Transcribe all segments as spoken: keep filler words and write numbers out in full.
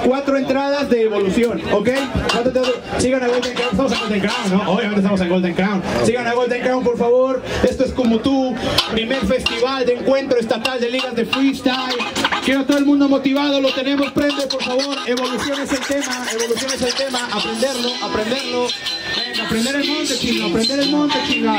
cuatro entradas de evolución, ¿ok? Sigan a Golden Crown, estamos en Golden Crown, ¿no? Obviamente estamos en Golden Crown. Sigan a Golden Crown, por favor. Esto es Como Tú, primer festival de encuentro estatal de ligas de freestyle. Quiero a todo el mundo motivado, lo tenemos, prende, por favor. Evolución es el tema, evolución es el tema. Aprenderlo, aprenderlo. Venga, aprender el monte, chingado, aprender el monte, chingado.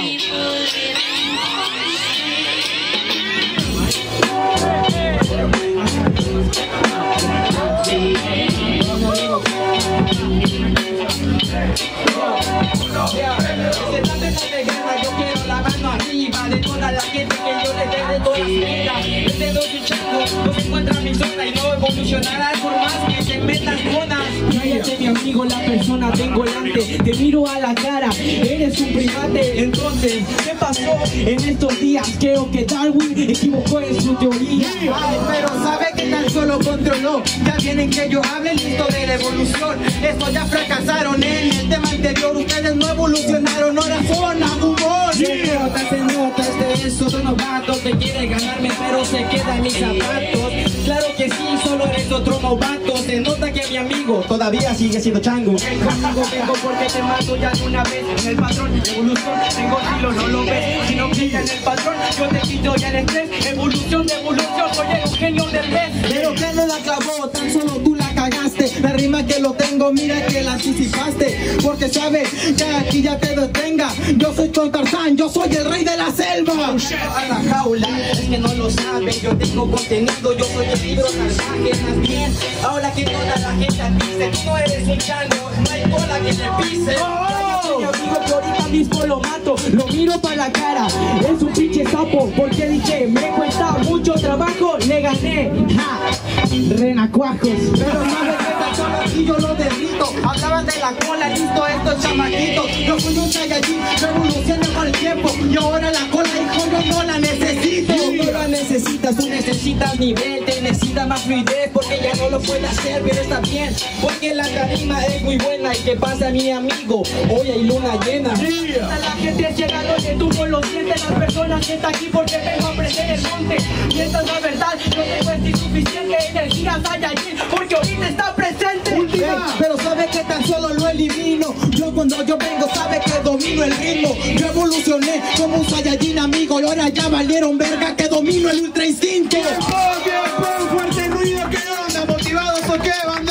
Yo quiero la mano arriba de toda la gente que yo le dé de toda su vida. Desde dos luchando, no se encuentra mi zona y no evolucionará por más que se metan zonas. Cállate mi amigo, la persona tengo delante. Te miro a la cara, eres un primate. Entonces, ¿qué pasó en estos días? Creo que Darwin equivocó en su teoría. Ay, pero sabe que tan solo controló. Ya vienen que yo hable listo de la evolución. Estos ya fracasaron en el tema anterior. Ustedes no evolucionaron, ahora son humor. Se nota, se nota, este es otro novato que quiere ganarme pero se queda en mis zapatos. Claro que sí, solo eres otro novato. Se nota que mi amigo todavía sigue siendo chango. Conmigo vengo porque te mato ya de una vez. En el patrón, evolución, tengo estilo, no lo ves. Si no crees en el patrón, yo te quito ya el estrés. Evolución de evolución, soy el genio del mes. Pero que no la clavó, tan solo tú la cagaste. La rima que lo tengo, mira que la anticipaste. Porque sabes que aquí ya te detenga. Yo soy con Tarzán, yo soy el rey de la selva. A la jaula, es que no lo sabes. Yo tengo contenido, yo soy el libro salvaje. Más bien, ahora que toda la gente dice, tú no eres un chango, no hay cola que te pise. Mi amigo que ahorita mismo lo mato, lo miro para la cara, es un pinche sapo, porque dije, me cuesta mucho trabajo, le gané, ja, renacuajos. Pero sabes que tan solo aquí yo lo derrito, hablaban de la cola, listo, estos chamaquitos, yo fui un Saiyajin, revolucioné con el tiempo, y ahora la cola, hijo, yo no la necesito. No la necesitas, tú necesitas nivel, te necesitas más fluidez, porque ya no lo puedes hacer, pero está bien, porque la tarima es muy buena. ¿Y qué pasa, mi amigo? Hoy hay luna llena. Yeah. La gente llega donde tú no lo sientes. Las personas que están aquí porque vengo a aprender el monte. Y esta es la verdad, no tengo esta insuficiente energía Saiyajin, porque ahorita está presente. Última. Pero sabe que tan solo lo elimino. Yo cuando yo vengo sabe que domino el ritmo. Yo evolucioné como un Saiyajin, amigo, y ahora ya valieron verga que domino el ultra instinto. ¡Tiempo, tiempo! ¡Fuerte ruido! ¿Qué onda? ¿Motivados o qué, banda?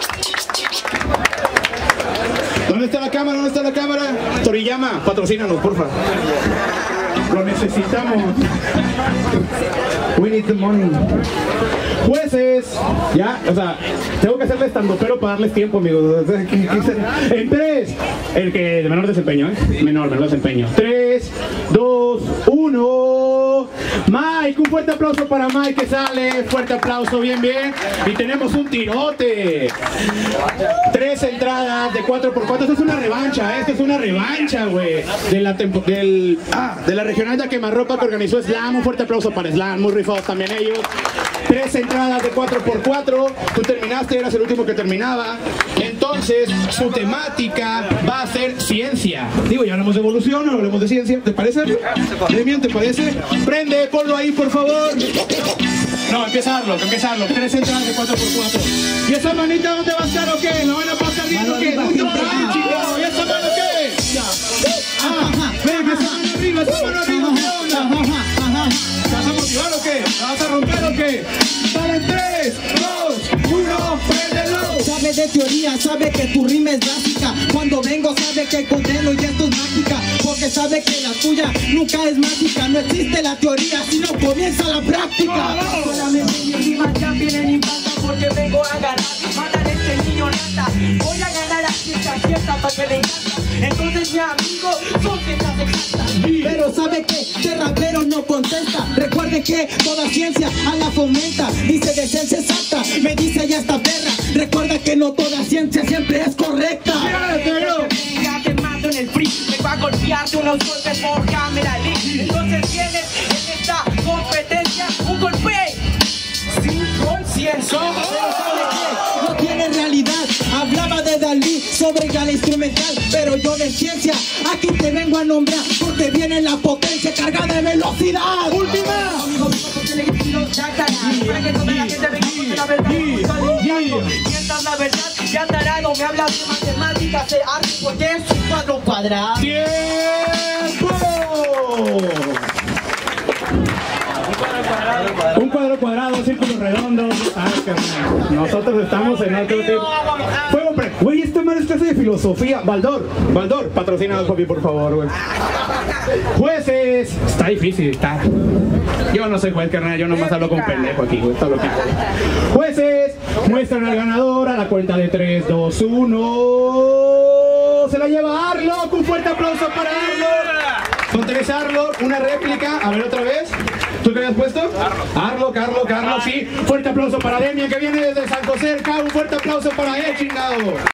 ¿Dónde está la cámara? ¿Dónde está la cámara? Toriyama, patrocínanos, porfa. Lo necesitamos. We need the money. Jueces, ya, o sea, tengo que hacerles estandopero para darles tiempo, amigos. En tres, el que de menor desempeño, ¿eh? Menor, menor desempeño. Tres, dos, uno. Mike, un fuerte aplauso para Mike que sale. Fuerte aplauso, bien, bien. Y tenemos un tirote. Tres entradas de cuatro por cuatro. Esto es una revancha, ¿eh? Esto es una revancha, güey. De la tempo, del, ah, de la regional de Quemarropa que organizó Slam. Un fuerte aplauso para Slam, muy rifados también ellos. Tres entradas de cuatro por cuatro. Tú terminaste, eras el último que terminaba. Entonces, su temática va a ser ciencia. Digo, ya hablamos de evolución, no hablamos de ciencia. ¿Te parece? Demian, ¿te parece? Prende, ponlo ahí, por favor. No, empieza a darlo, empieza a darlo. Tres entradas de cuatro por cuatro. ¿Y esa manita dónde va a estar o qué? ¿No van a pasar bien o qué? ¡Mucho trabajo, chicos! ¿Y esa mano qué? Ah, ven, esa mano arriba, esa mano arriba, ¿qué onda? ¿Te vas a motivar o qué? ¿La vas a romper o qué? Para en tres, dos, uno, préndelo. Sabe de teoría, sabe que tu rima es básica. Cuando vengo sabe que condeno y esto es mágica. Porque sabe que la tuya nunca es mágica. No existe la teoría, sino comienza la práctica. Solamente mi rima ya viene impacta porque vengo a ganar. Matar a este niño nata. Voy a ganar a ciencia cierta para que le encanta. Entonces mi amigo, son ciencias exactas. Pero sabe que de rapero no contesta. Recuerde que toda ciencia a la fomenta. Dice de ciencia exacta, me dice ya esta perra. Recuerda que no toda ciencia siempre es correcta. Ya te mato en el free. Me va a golpearte unos golpes por cámara link. Entonces tienes en esta competencia un golpe sin conciencia. Pero sabe que no tiene realidad. Hablaba de Dalí sobre la instrumental, pero yo de ciencia aquí te vengo a nombrar porque viene la potencia cargada de velocidad. Última. Amigo, porque le quiero ya para que toda la gente venga porque la verdad es muy cuentas la verdad. Ya tarado me hablas de matemáticas, de arte, porque es un cuadro cuadrado. ¡Tiempo! Un cuadro cuadrado, círculos redondos. Ah, carnal. Nosotros estamos en otro tipo. Fuego, pre. Güey, esta madre es clase de filosofía. Baldor, Baldor, patrocina al Jopi, por favor, güey. Jueces. Está difícil, está. Yo no soy juez, carnal. Yo nomás hablo con pendejo aquí, güey. Está loquito. Jueces, muestran al ganador a la cuenta de tres, dos, uno. Se la lleva Arlock. Un fuerte aplauso para Arlock. Con tres Arlock, una réplica. A ver otra vez. ¿Tú qué habías puesto? Arlock, Arlock, Arlock, sí. Fuerte aplauso para Demian, que viene desde San José del Cabo. Un fuerte aplauso para él, chingado.